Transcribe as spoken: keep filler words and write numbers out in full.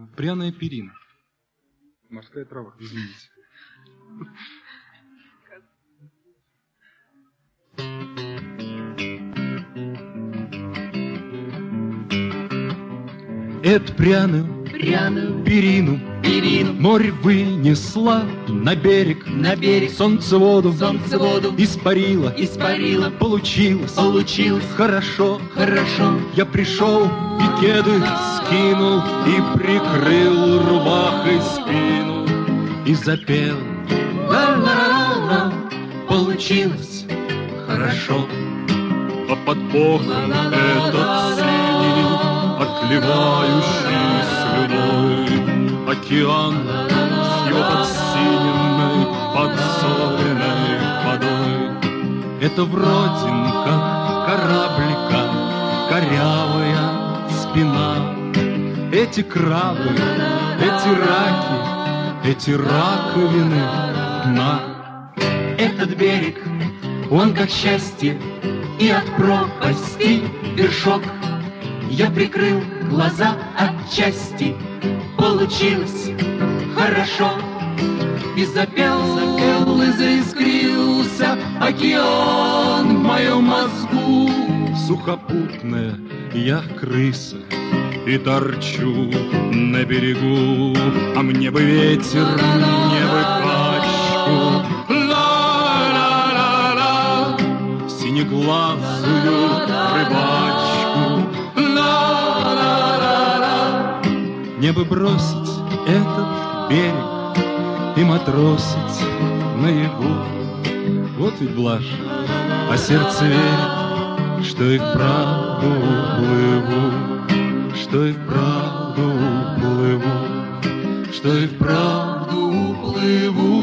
Пряная перина. Морская трава, извините. Эту пряную, пряную перину, перину море вынесла на берег, на берег, солнцеводу, солнцеводу испарила, испарила, получилось, получилось хорошо, хорошо. Я пришел и кеды скинул, и прикрыл рубахой спину, и запел. Ла-ла-ла-ла, Получилось хорошо, а под боком этот синий, отливающий слюной океан с его подсиненной, подсоленной водой. Это вродинка кораблика, корявая спина. Эти крабы, эти раки, эти раковины дна. Этот берег, он как счастье, и от пропасти вершок. Я прикрыл глаза отчасти, получилось хорошо. И запел, запел, и заискрился океан в моем мозгу. Сухопутная я крыса и торчу на берегу, а мне бы ветер, мне бы качку, ла-ла-ла-ла, синеглазую рыбачку, ла-ла-ла-ла. Мне бы бросить этот берег и матросить наяву. Вот ведь блажь, а сердце верит, что и вправду плыву, что и вправду плыву, что и вправду плыву.